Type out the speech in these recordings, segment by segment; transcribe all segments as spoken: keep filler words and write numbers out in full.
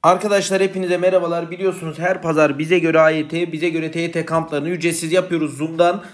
Arkadaşlar hepinize merhabalar. Biliyorsunuz her pazar bize göre A Y T, bize göre T Y T kamplarını ücretsiz yapıyoruz Zoom'dan.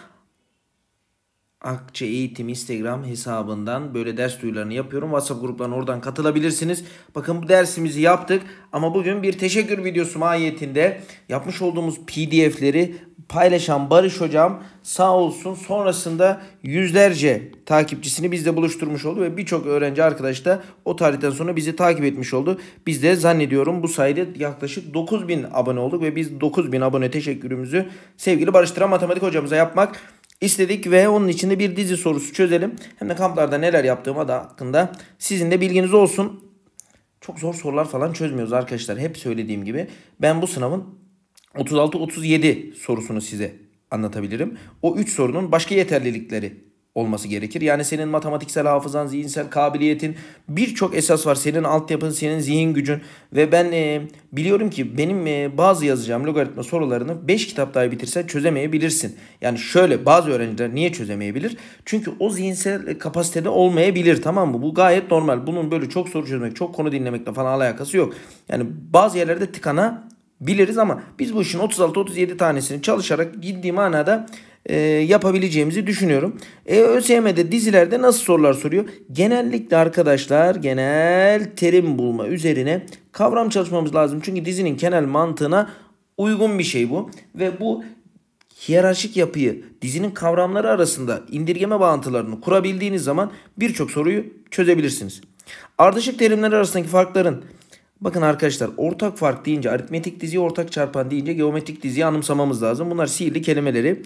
Akçe Eğitim Instagram hesabından böyle ders duyurularını yapıyorum. WhatsApp gruplarına oradan katılabilirsiniz. Bakın bu dersimizi yaptık ama bugün bir teşekkür videosu mahiyetinde yapmış olduğumuz P D F'leri paylaşan Barış hocam sağ olsun sonrasında yüzlerce takipçisini bizle buluşturmuş oldu ve birçok öğrenci arkadaş da o tarihten sonra bizi takip etmiş oldu. Biz de zannediyorum bu sayede yaklaşık dokuz bin abone olduk ve biz dokuz bin abone teşekkürümüzü sevgili Barış Tıran matematik hocamıza yapmak İstedik ve onun içinde bir dizi sorusu çözelim. Hem de kamplarda neler yaptığıma da hakkında sizin de bilginiz olsun. Çok zor sorular falan çözmüyoruz arkadaşlar. Hep söylediğim gibi ben bu sınavın otuz altı otuz yedi sorusunu size anlatabilirim. O üç sorunun başka yeterlilikleri olması gerekir. Yani senin matematiksel hafızan, zihinsel kabiliyetin birçok esas var. Senin altyapın, senin zihin gücün ve ben e, biliyorum ki benim e, bazı yazacağım logaritma sorularını beş kitap daha bitirsen çözemeyebilirsin. Yani şöyle bazı öğrenciler niye çözemeyebilir? Çünkü o zihinsel kapasitede olmayabilir, tamam mı? Bu gayet normal. Bunun böyle çok soru çözmek, çok konu dinlemekle falan alakası yok. Yani bazı yerlerde tıkana biliriz ama biz bu işin otuz altı otuz yedi tanesini çalışarak ciddi manada e, yapabileceğimizi düşünüyorum. E, ÖSYM'de dizilerde nasıl sorular soruyor? Genellikle arkadaşlar genel terim bulma üzerine kavram çalışmamız lazım. Çünkü dizinin genel mantığına uygun bir şey bu. Ve bu hiyerarşik yapıyı dizinin kavramları arasında indirgeme bağıntılarını kurabildiğiniz zaman birçok soruyu çözebilirsiniz. Ardışık terimler arasındaki farkların bakın arkadaşlar ortak fark deyince aritmetik diziyi ortak çarpan deyince geometrik diziyi anımsamamız lazım. Bunlar sihirli kelimeleri.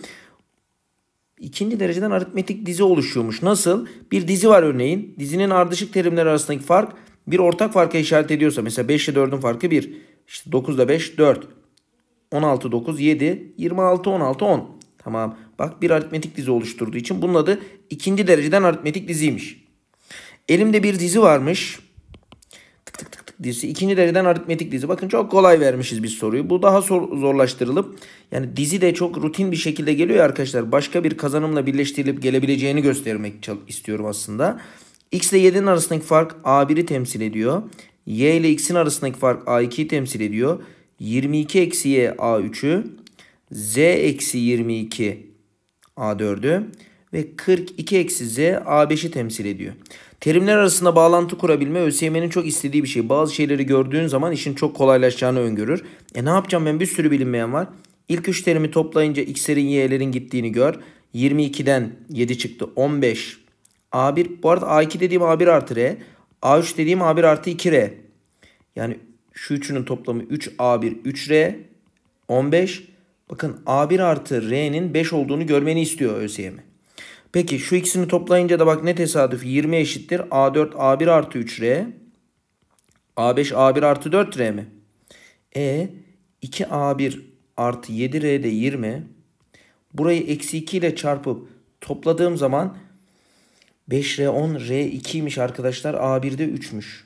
İkinci dereceden aritmetik dizi oluşuyormuş. Nasıl? Bir dizi var örneğin. Dizinin ardışık terimler arasındaki fark bir ortak farka işaret ediyorsa mesela beş ile dördün farkı bir. İşte dokuz ile beş dört. on altı dokuz yedi. yirmi altı on altı on. Tamam. Bak bir aritmetik dizi oluşturduğu için bunun adı ikinci dereceden aritmetik diziymiş. Elimde bir dizi varmış. Dizisi ikinci dereceden aritmetik dizi. Bakın çok kolay vermişiz biz soruyu. Bu daha zor, zorlaştırılıp yani dizi de çok rutin bir şekilde geliyor ya arkadaşlar. Başka bir kazanımla birleştirilip gelebileceğini göstermek istiyorum aslında. X ile yedi'nin arasındaki fark A bir'i temsil ediyor. Y ile X'in arasındaki fark A iki'yi temsil ediyor. yirmi iki eksi Y A üç'ü. Z eksi yirmi iki A dörd'ü. Ve kırk iki eksi Z A beş'i temsil ediyor. Terimler arasında bağlantı kurabilme ÖSYM'nin çok istediği bir şey. Bazı şeyleri gördüğün zaman işin çok kolaylaşacağını öngörür. E ne yapacağım ben? Bir sürü bilinmeyen var. İlk üç terimi toplayınca x'lerin y'lerin gittiğini gör. yirmi iki'den yedi çıktı. on beş. A bir. Bu arada A iki dediğim A bir artı R. A üç dediğim A bir artı iki R. Yani şu üçünün toplamı üç A bir üç R. on beş. Bakın A bir artı R'nin beş olduğunu görmeni istiyor ÖSYM. Peki şu ikisini toplayınca da bak ne tesadüf yirmi eşittir. A dört A bir artı üç R. A beş A bir artı dört R mi? E iki A bir artı yedi R de yirmi. Burayı eksi iki ile çarpıp topladığım zaman beş R on R iki'ymiş arkadaşlar. A bir'de üç'müş.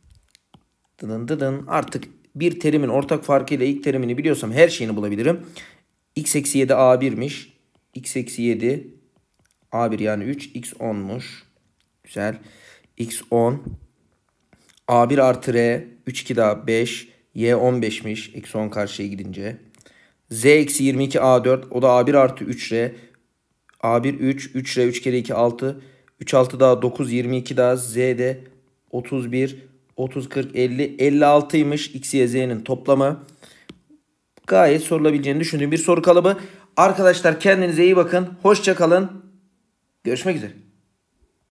Dıdın dıdın. Artık bir terimin ortak farkıyla ilk terimini biliyorsam her şeyini bulabilirim. X eksi yedi A bir'miş. X eksi yedi A bir yani üç. X on'muş. Güzel. X on. A bir artı R. üç iki daha beş. Y on beş'miş. Eksi on karşıya gidince. Z eksi yirmi iki A dört. O da A bir artı üç R. A bir üç. üç R üç kere iki altı. üç altı daha dokuz. yirmi iki daha Z'de otuz bir. otuz kırk elli. elli altı'ymış. X Y Z'nin toplamı. Gayet sorulabileceğini düşündüğüm bir soru kalıbı. Arkadaşlar kendinize iyi bakın. Hoşça kalın. Görüşmek üzere.